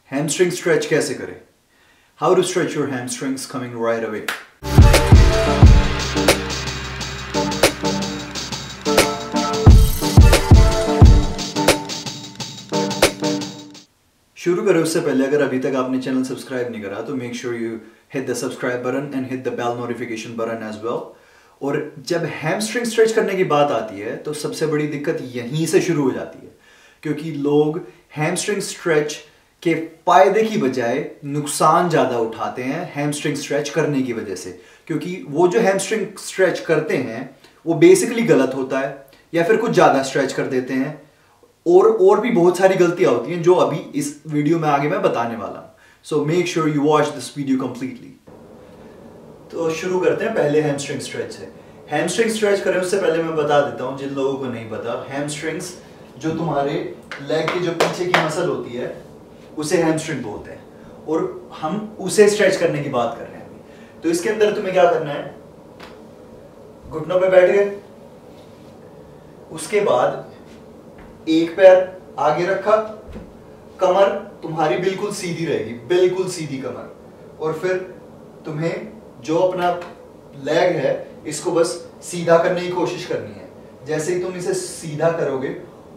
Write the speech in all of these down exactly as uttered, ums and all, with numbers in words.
Hamstring stretch कैसे करें? How to stretch your hamstrings coming right away. शुरू करें उससे पहले अगर अभी तक आपने चैनल सब्सक्राइब नहीं करा तो make sure you hit the subscribe button and hit the bell notification button as well. और जब हैमस्ट्रिंग स्ट्रेच करने की बात आती है तो सबसे बड़ी दिक्कत यहीं से शुरू हो जाती है, क्योंकि लोग हैमस्ट्रिंग स्ट्रेच के फायदे की बजाय नुकसान ज़्यादा उठाते हैं हैमस्ट्रिंग स्ट्रेच करने की वजह से, क्योंकि वो जो हैमस्ट्रिंग स्ट्रेच करते हैं वो बेसिकली गलत होता है या फिर कुछ ज़्यादा स्ट्रेच कर देते हैं और और भी बहुत सारी गलतियां होती हैं जो अभी इस वीडियो में आगे मैं बताने वाला हूँ। So make sure you watch this video completely. तो शुरू करते हैं पहले हैमस्ट्रिंग स्ट्रेच से। हैमस्ट्रिंग स्ट्रेच करें उससे पहले मैं बता देता हूँ जिन लोगों को नहीं पता, हैमस्ट्रिंग्स जो तुम्हारे लेग की जो पीछे की मसल होती है उसे हैमस्ट्रिंग बोलते हैं और हम उसे स्ट्रेच करने की बात कर रहे हैं अभी। तो इसके अंदर तुम्हें क्या करना है, घुटनों पे बैठ गए, उसके बाद एक पैर आगे रखा, कमर तुम्हारी बिल्कुल सीधी रहेगी, बिल्कुल सीधी कमर, और फिर तुम्हें जो अपना लेग है इसको बस सीधा करने की कोशिश करनी है। जैसे ही तुम इसे सीधा करोगे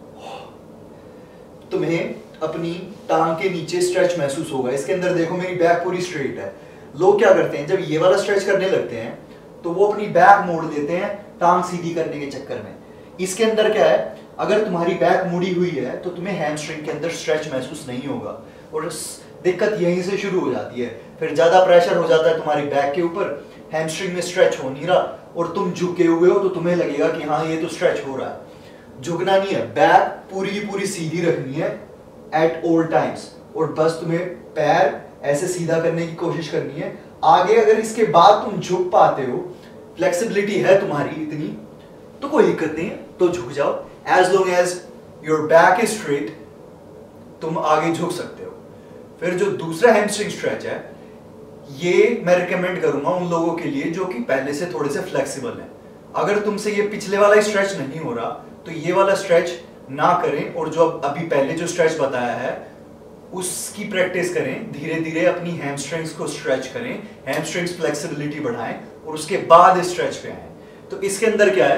तुम्हें अपनी टांग के नीचे स्ट्रेच महसूस होगा। इसके अंदर देखो मेरी बैक पूरी स्ट्रेट है। लोग क्या करते हैं, जब ये वाला स्ट्रेच करने लगते हैं तो वो अपनी बैक मोड़ देते हैं टांग सीधी करने के चक्कर में। इसके अंदर क्या है, अगर तुम्हारी बैक मुड़ी हुई है तो तुम्हें हैमस्ट्रिंग के अंदर स्ट्रेच महसूस नहीं होगा और दिक्कत यहीं से शुरू हो जाती है। फिर ज्यादा प्रेशर हो जाता है तुम्हारी बैक के ऊपर, हैमस्ट्रिंग में स्ट्रेच हो नहीं रहा और तुम झुके हुए हो तो तुम्हें लगेगा कि हाँ ये तो स्ट्रेच हो रहा है। झुकना नहीं है, बैक पूरी की पूरी सीधी रखनी है एट ऑल टाइम्स और बस तुम्हें पैर ऐसे सीधा करने की कोशिश करनी है। आगे अगर इसके बाद तुम झुक पाते हो, फ्लेक्सिबिलिटी है तुम्हारी इतनी, तो कोई दिक्कत नहीं है, तो झुक जाओ। As long as your back is straight तुम आगे झुक सकते हो। फिर जो दूसरा हैमस्ट्रिंग स्ट्रेच है ये मैं रिकमेंड करूंगा उन लोगों के लिए जो कि पहले से थोड़े से फ्लेक्सिबल हैं। अगर तुमसे ये पिछले वाला स्ट्रेच नहीं हो रहा तो ये वाला स्ट्रेच ना करें और जो अभी पहले जो स्ट्रेच बताया है उसकी प्रैक्टिस करें। धीरे धीरे अपनी हैमस्ट्रिंग्स को स्ट्रेच करें, हैमस्ट्रिंग्स फ्लेक्सिबिलिटी बढ़ाएं और उसके बाद इस स्ट्रेच पे आए। तो इसके अंदर क्या है,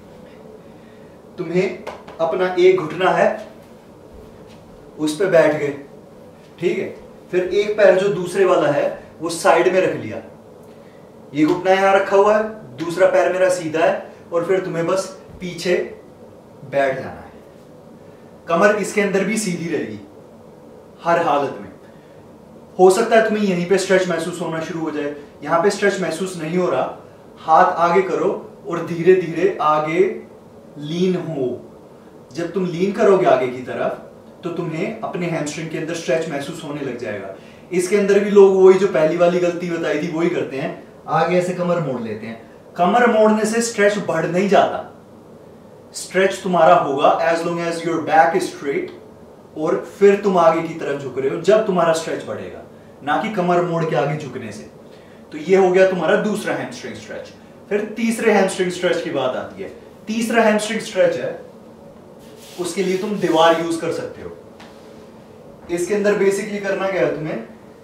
तुम्हें अपना एक घुटना है उस पे बैठ गए, ठीक है। फिर एक पैर जो दूसरे वाला है वो साइड में रख लिया, ये घुटना यहां रखा हुआ है, दूसरा पैर मेरा सीधा है और फिर तुम्हें बस पीछे बैठ जाना है। कमर इसके अंदर भी सीधी रहेगी हर हालत में। हो सकता है तुम्हें यहीं पे स्ट्रेच महसूस होना शुरू हो जाए, यहां पे स्ट्रेच महसूस नहीं हो रहा, हाथ आगे करो और धीरे धीरे आगे लीन हो। जब तुम लीन करोगे आगे की तरफ तो तुम्हें अपने हैमस्ट्रिंग के अंदर स्ट्रेच महसूस होने लग जाएगा। इसके अंदर भी लोग वही जो पहली वाली गलती बताई थी वही करते हैं, आगे ऐसे कमर मोड़ लेते हैं। कमर मोड़ने से स्ट्रेच बढ़ नहीं जाता, स्ट्रेच तुम्हारा होगा as long as your back is straight और फिर तुम आगे की तरफ झुक रहे हो जब तुम्हारा स्ट्रेच बढ़ेगा, ना कि कमर मोड़ के आगे झुकने से। तो ये हो गया तुम्हारा दूसरा हैमस्ट्रिंग स्ट्रेच। फिर तीसरे हैमस्ट्रिंग स्ट्रेच की बात आती है। तीसरा हैमस्ट्रिंग स्ट्रेच है, उसके लिए तुम दीवार यूज कर सकते हो। इसके अंदर बेसिकली करना क्या है, तुम्हें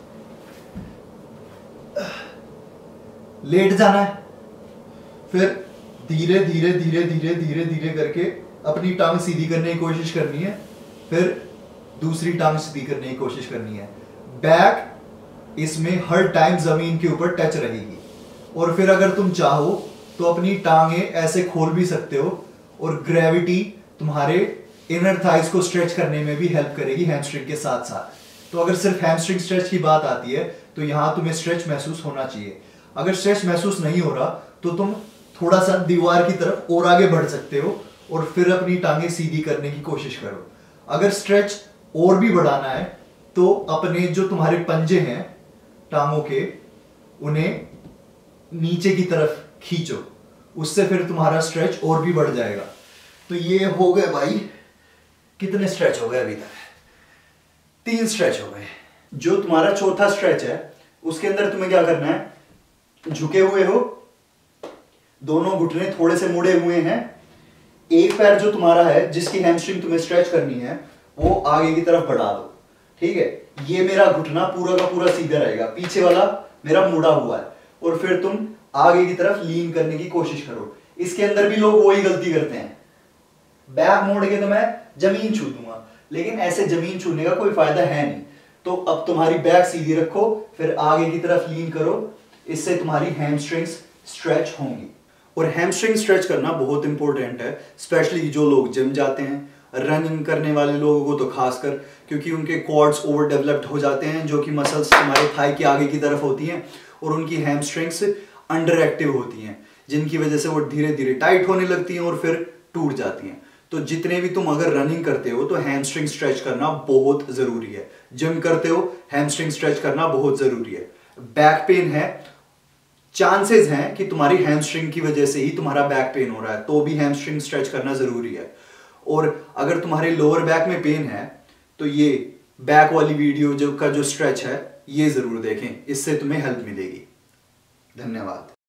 लेट जाना है, फिर धीरे धीरे धीरे धीरे धीरे धीरे करके अपनी टांग सीधी करने की कोशिश करनी है, फिर दूसरी टांग सीधी करने की कोशिश करनी है। बैक इसमें हर टाइम जमीन के ऊपर टच रहेगी और फिर अगर तुम चाहो तो अपनी टांगे ऐसे खोल भी सकते हो और ग्रेविटी तुम्हारे इनर थाइज को स्ट्रेच करने में भी हेल्प करेगी हैमस्ट्रिंग के साथ साथ। तो अगर सिर्फ हैमस्ट्रिंग स्ट्रेच की बात आती है तो यहां तुम्हें स्ट्रेच महसूस होना चाहिए। अगर स्ट्रेच महसूस नहीं हो रहा तो तुम थोड़ा सा दीवार की तरफ और आगे बढ़ सकते हो और फिर अपनी टांगे सीधी करने की कोशिश करो। अगर स्ट्रेच और भी बढ़ाना है तो अपने जो तुम्हारे पंजे हैं टांगों के उन्हें नीचे की तरफ खींचो, उससे फिर तुम्हारा स्ट्रेच और भी बढ़ जाएगा। तो ये हो गए भाई, कितने स्ट्रेच हो गए अभी तक? तीन स्ट्रेच हो गए। जो तुम्हारा चौथा स्ट्रेच है उसके अंदर तुम्हें क्या करना है, झुके हुए हो, दोनों घुटने थोड़े से मुड़े हुए हैं, एक पैर जो तुम्हारा है जिसकी हैमस्ट्रिंग तुम्हें स्ट्रेच करनी है वो आगे की तरफ बढ़ा दो। ठीक है, ये मेरा घुटना पूरा का पूरा सीधा रहेगा, पीछे वाला मेरा मुड़ा हुआ है, और फिर तुम आगे की तरफ लीन करने की कोशिश करो। इसके अंदर भी लोग वही गलती करते हैं, बैक मोड़ के तो मैं जमीन छू दूंगा, लेकिन ऐसे जमीन छूने का कोई फायदा है नहीं। तो अब तुम्हारी बैक सीधी रखो, फिर आगे की तरफ लीन करो, इससे तुम्हारी हैमस्ट्रिंग्स स्ट्रेच होंगी। और हैमस्ट्रिंग स्ट्रेच करना बहुत इंपॉर्टेंट है, स्पेशली जो लोग जिम जाते हैं, रनिंग करने वाले लोगों को तो खासकर, क्योंकि उनके क्वाड्स ओवर डेवलप्ड हो जाते हैं, जो कि मसल्स हमारे थाई के आगे की तरफ होती हैं, और उनकी हैमस्ट्रिंग्स अंडर एक्टिव होती हैं, जिनकी वजह से वो धीरे धीरे टाइट होने लगती हैं और फिर टूट जाती हैं। तो जितने भी तुम अगर रनिंग करते हो तो हैमस्ट्रिंग स्ट्रेच करना बहुत जरूरी है, जिम करते हो हैमस्ट्रिंग स्ट्रेच करना बहुत जरूरी है। बैक पेन है, चांसेस हैं कि तुम्हारी हैमस्ट्रिंग की वजह से ही तुम्हारा बैक पेन हो रहा है, तो भी हैमस्ट्रिंग स्ट्रेच करना जरूरी है। और अगर तुम्हारे लोअर बैक में पेन है तो ये बैक वाली वीडियो जो का जो स्ट्रेच है ये जरूर देखें, इससे तुम्हें हेल्प मिलेगी। धन्यवाद।